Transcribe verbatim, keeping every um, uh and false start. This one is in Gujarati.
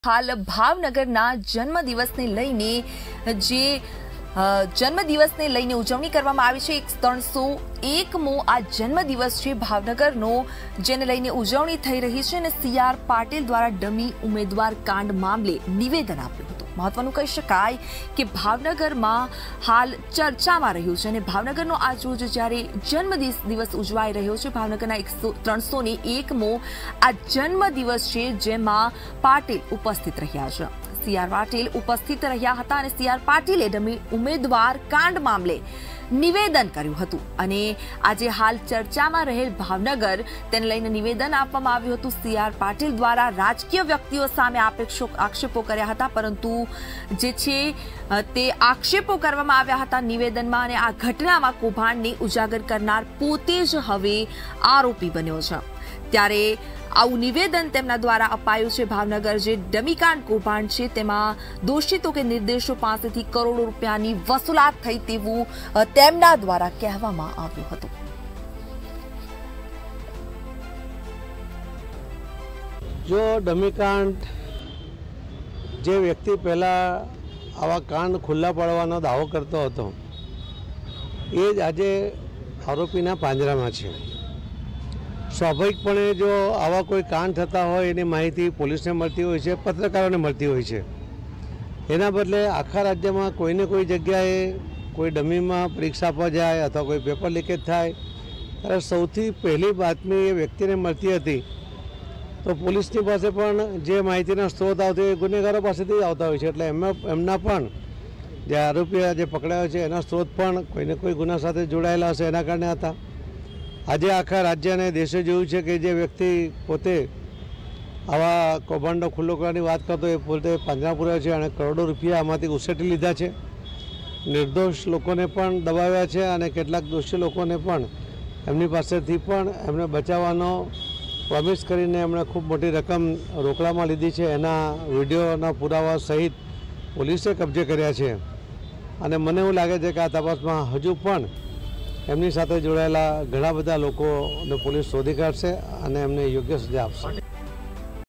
हाल भावनगरना जन्मदिवसने लईने जे जन्मदिवसने लईने उजवणी करवामां आवी छे। त्रणसो एकमो आ जन्मदिवस छे भावनगरनो, जेने लईने उजवणी थई रही छे। सी आर पाटील द्वारा डमी उमेदवार कांड मामले निवेदन आप्युं हतुं। महत्वनुं कही शकाय के भावनगर में हाल चर्चा में रह्युं छे। भावनगर आज रोज ज्यारे जन्मदिवस उजवाई रह्यो छे, भावनगर एक सौ त्रणसो ने एकमो आ जन्मदिवस छे, जेमां पाटील उपस्थित रह्या छे। सी आर पाटील उपस्थित रह्या हता अने सी आर पाटीले डमी उमेदवार कांड मामले निवेदन कर्युं हतुं अने आजे हाल चर्चा में रहेल भावनगर तेने लईने निवेदन आपवामां आव्युं हतुं। सी आर पाटील द्वारा राजकीय व्यक्तिओ सामे आक्षेपो कर्या हता, परंतु जे छे ते आक्षेपो करवामां आव्या हता निवेदनमां अने आ घटनामां कौभांडने उजागर करनार पोते ज हवे आरोपी बन्यो छे। त्यारे आવું નિવેદન તેમના દ્વારા અપાયું છે। ભાવનગર જે ડમીકાંડ કૌભાંડ છે તેમાં દોષિતો કે નિર્દોષો પાસેથી કરોડો રૂપિયાની વસૂલાત થઈ તેવું તેમના દ્વારા કહેવામાં આવ્યું હતું। જો ડમીકાંડ જે વ્યક્તિ પહેલા આવા કાંડ ખુલ્લા પાડવાનો દાવો કરતો હતો એ જ આજે આરોપીના પાંજરામાં છે। સ્વાભાવિકપણે જો આવા કોઈ કાંડ થતા હોય એની માહિતી પોલીસને મળતી હોય છે, પત્રકારોને મળતી હોય છે। એના બદલે આખા રાજ્યમાં કોઈને કોઈ જગ્યાએ કોઈ ડમીમાં પરીક્ષા આપવા જાય અથવા કોઈ પેપર લીકેજ થાય ત્યારે સૌથી પહેલી બાતમી એ વ્યક્તિને મળતી હતી, તો પોલીસની પાસે પણ જે માહિતીના સ્ત્રોત આવતો એ ગુનેગારો પાસેથી આવતા હોય છે। એટલે એમના એમના પણ જે આરોપી જે પકડાયો છે એના સ્ત્રોત પણ કોઈને કોઈ ગુના સાથે જોડાયેલા હશે, એના કારણે હતા। આજે આખા રાજ્ય અને દેશે જોયું છે કે જે વ્યક્તિ પોતે આવા કૌભાંડનો ખુલ્લો કરવાની વાત કરતો એ પોતે પાંજરા પૂર્યો છે અને કરોડો રૂપિયા આમાંથી ઉછેટી લીધા છે। નિર્દોષ લોકોને પણ દબાવ્યા છે અને કેટલાક દોષી લોકોને પણ એમની પાસેથી પણ એમને બચાવવાનો પ્રોમિસ કરીને એમણે ખૂબ મોટી રકમ રોકડામાં લીધી છે। એના વિડીયોના પુરાવા સહિત પોલીસે કબજે કર્યા છે અને મને એવું લાગે છે કે આ તપાસમાં હજુ પણ એમની સાથે જોડાયેલા ઘણા બધા લોકોને પોલીસ શોધી કાઢશે અને એમને યોગ્ય સજા આપશે।